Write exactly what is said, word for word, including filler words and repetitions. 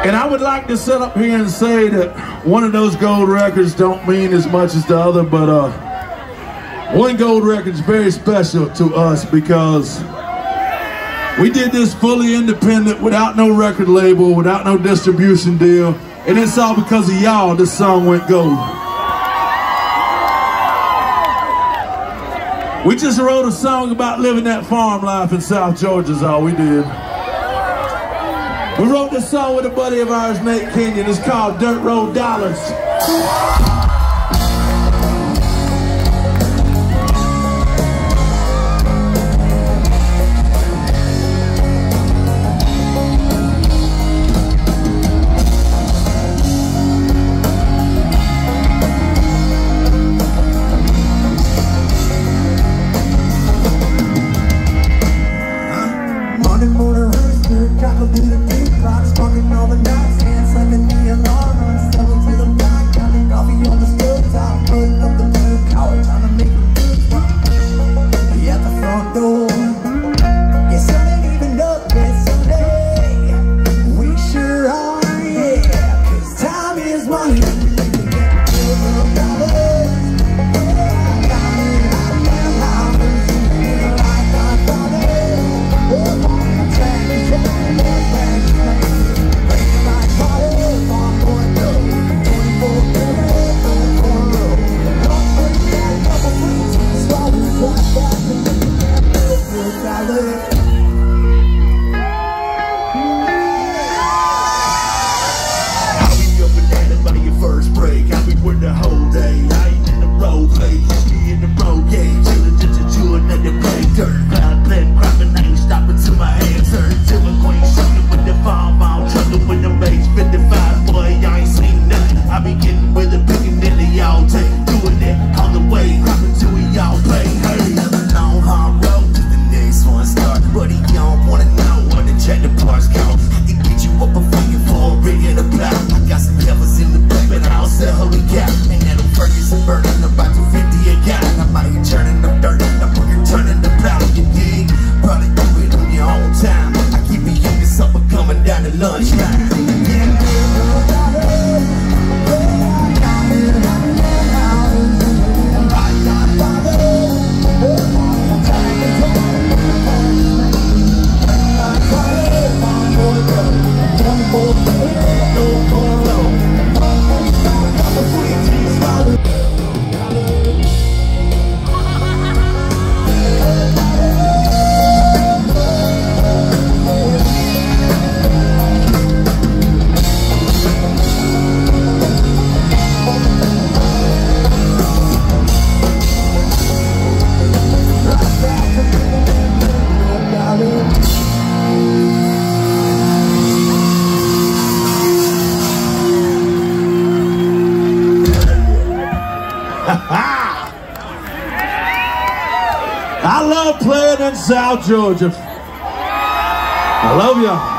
And I would like to sit up here and say that one of those gold records don't mean as much as the other, but uh, one gold record is very special to us because we did this fully independent, without no record label, without no distribution deal, and it's all because of y'all this song went gold. We just wrote a song about living that farm life in South Georgia is all we did. We wrote this song with a buddy of ours, Nate Kenyon. It's called Dirt Road Dollars. I love playing in South Georgia. I love y'all.